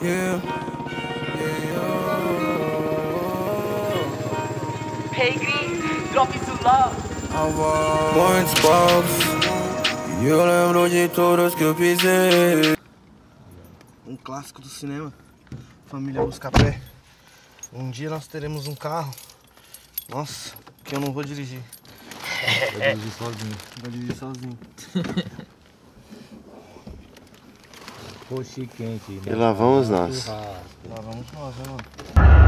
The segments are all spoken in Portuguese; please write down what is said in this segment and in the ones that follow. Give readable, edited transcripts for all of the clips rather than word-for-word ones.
Yeah. Hey Gris, drop isso lá. Muitos palcos, e eu lembro de todos que eu pisei. Um clássico do cinema, Família Buscapé. Um dia nós teremos um carro. Nossa, que eu não vou dirigir. Vou dirigir sozinho. Vou dirigir sozinho. Coxi quente. Né? E lá vamos nós. Lá vamos nós, né, mano?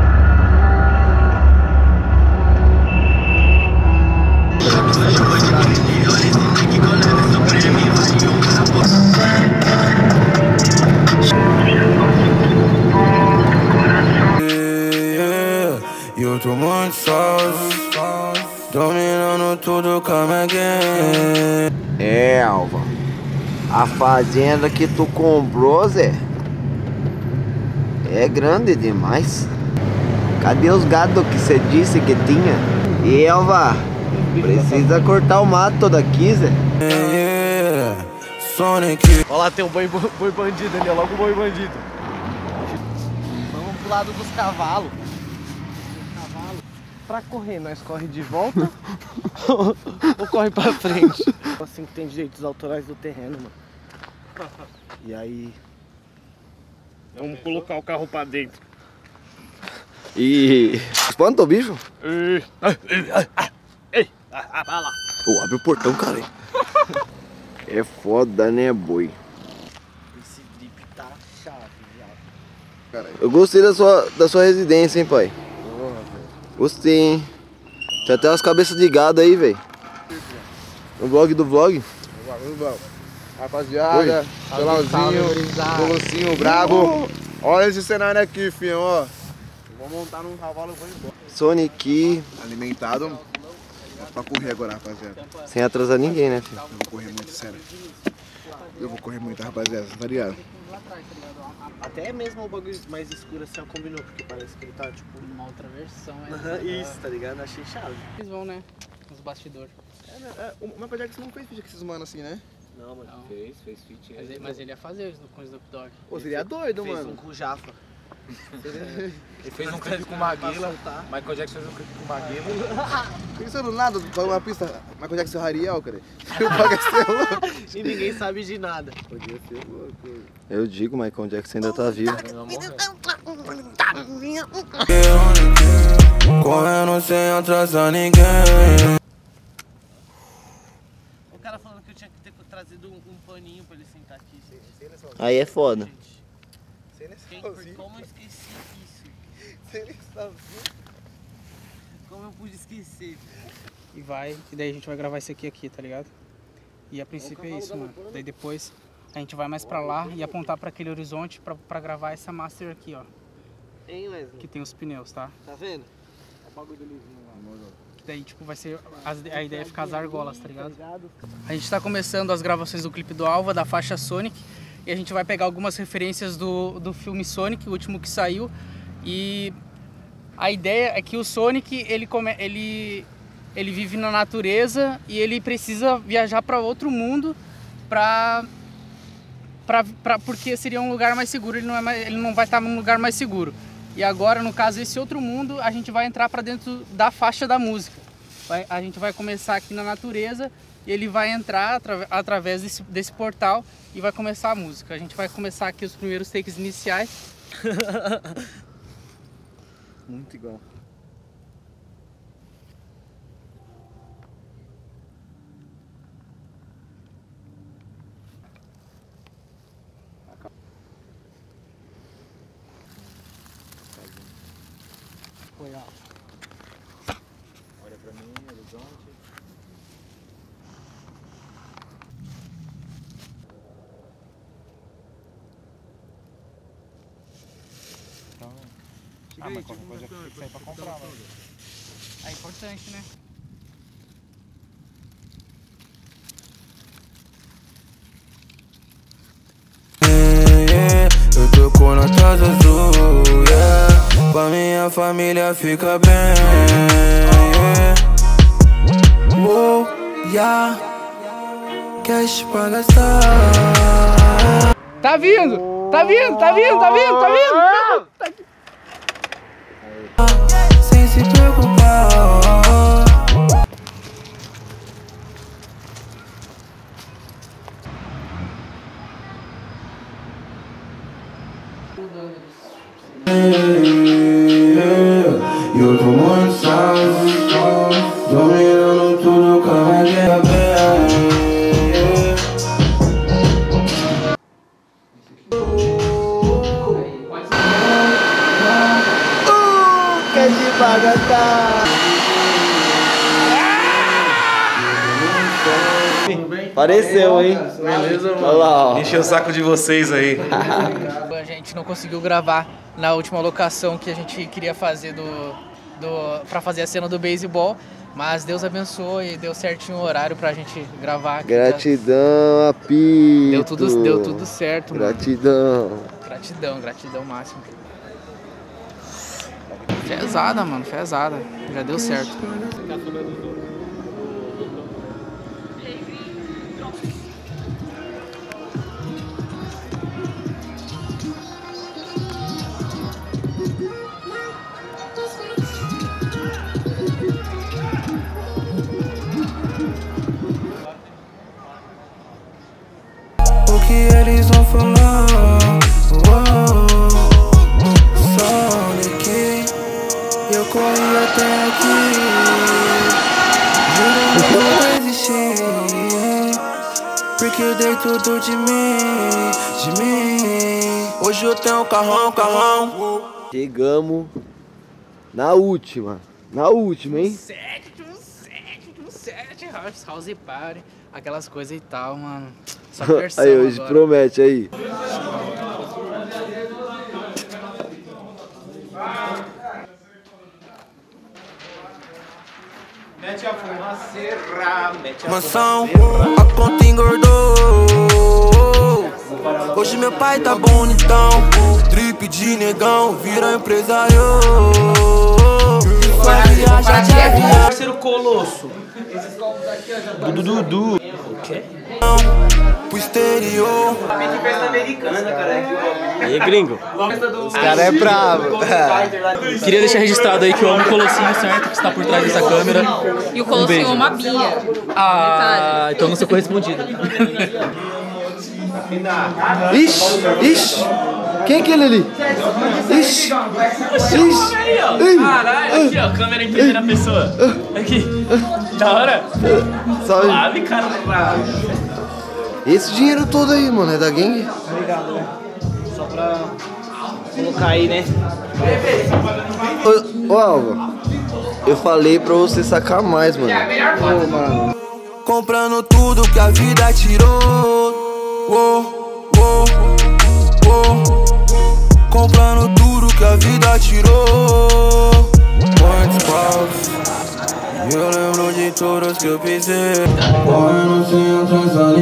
Eu tô muito sócio, dominando tudo, come again. É, Alva. A fazenda que tu comprou, Zé, é grande demais. Cadê os gados que você disse que tinha? E, Alva, precisa cortar o mato daqui, Zé. Sonic. Olha lá, tem um boi bandido ali, ó, logo o boi bandido. Vamos pro lado dos cavalos. Pra correr, nós corre de volta ou corre pra frente? Assim que tem direitos autorais do terreno, mano. E aí... Vamos colocar o carro pra dentro. E... espanta o bicho? Ei, vai lá. Pô, abre o portão, cara. É foda, né, boi? Esse drip tá chave, viado. Eu gostei da sua residência, hein, pai? Gostei, hein? Tem até umas cabeças de gado aí, velho. No vlog do vlog. Rapaziada, Pelãozinho, Bolossinho, brabo. Olha esse cenário aqui, filho, ó. Vou montar num cavalo e vou embora. Sonic. Alimentado. Pra correr agora, rapaziada. Sem atrasar ninguém, né, filho? Eu vou correr muito, sério. Eu vou correr muito, rapaziada, tá ligado? Até mesmo o bagulho mais escuro assim, ó, combinou, porque parece que ele tá tipo Uma outra versão, Isso, tá ligado? Achei chave. Eles vão, né? Os bastidores. O Michael Jackson não fez vídeo com esses manos assim, né? Não, mano. Não. Fez feat. Mas ele ia fazer isso com o Snoop Dogg. Pô, seria doido, Fez mano. um com o Jafa. Ele fez um clipe com o Maguila. Michael Jackson fez um clipe com o Maguila. Pensou do nada, pra uma pista, Michael Jackson e Hariel, cara. Eu pago esse louco. E ninguém sabe de nada. Podia ser louco. Eu digo, Michael Jackson ainda tá vivo. Correndo sem atrasar ninguém. O cara falando que eu tinha que ter trazido um paninho pra ele sentar aqui. Aí é foda. Como eu esqueci isso? Se ele sozinho. Como eu pude esquecer? E daí a gente vai gravar isso aqui, tá ligado? E a princípio é isso, mano. Daí depois a gente vai mais pra lá e apontar pra aquele horizonte pra gravar essa master aqui, ó. Hein, Wesley? Que tem os pneus, tá? Tá vendo? Que daí, tipo, vai ser... A ideia é ficar as argolas, tá ligado? A gente tá começando as gravações do clipe do Alva, da faixa Sonic. E a gente vai pegar algumas referências do filme Sonic, o último que saiu. E a ideia é que o Sonic, ele vive na natureza e ele precisa viajar para outro mundo porque seria um lugar mais seguro, ele não vai estar num lugar mais seguro. E agora, no caso, esse outro mundo, a gente vai entrar para dentro da faixa da música. A gente vai começar aqui na natureza e ele vai entrar através desse portal e vai começar a música. A gente vai começar aqui os primeiros takes iniciais. Muito igual. Foi, ó. Olha pra mim, horizonte. Então... mas qualquer coisa que tem que sair pra comprar, mano. É importante, né? Eu tô com notas azul, yeah. Pra minha família fica bem, yeah. Yeah. Cash pra gastar. Tá vindo! Tá vindo, tá vindo, tá vindo, tá vindo! Tá aqui. Sem se preocupar. Eu tô muito salvo, dominando tudo com a minha Quer de bagatar. Pareceu, hein? Beleza, mano. Olha lá, ó. Encheu o saco de vocês aí. A gente não conseguiu gravar na última locação que a gente queria fazer pra fazer a cena do beisebol, mas Deus abençoou e deu certinho o horário pra gente gravar aqui. Gratidão, apito. Deu tudo certo, mano. Gratidão. Gratidão máxima. Fezada, mano, fezada. Já deu certo. O que eles vão falar? Sonic, eu corri até aqui. Juro que não desisti, porque dei tudo de mim. Hoje eu tenho um carrão. Chegamos na última, hein? Sete, house party, aquelas coisas e tal, mano. Só versão Aí, hoje agora. promete aí. Mete a fumaceira, mete a Mansão, a conta engordou. Hoje meu pai tá bonitão. Drip de negão, vira empresário. Só viaja de avião. Parceiro Colosso. Dudu. Pro exterior. E aí, gringo? Os caras é bravo. Queria deixar registrado aí que eu amo o Colossinho, certo? Que está por trás dessa câmera. E o Colossinho é uma bia. Ah, então não sou correspondido. Ixi. Quem é aquele ali? Ixi. Caralho, aqui ó, câmera em primeira pessoa. Aqui. Da hora? Salve. Sabe, cara? Esse dinheiro todo aí, mano, é da gangue? Obrigado, né? Só pra colocar aí, né? Ô, Alva, eu falei pra você sacar mais, mano. Pô, mano. Comprando tudo que a vida tirou. Comprando tudo que a vida tirou. Muitos paus, eu lembro de todos que eu pisei. Correndo sem atrás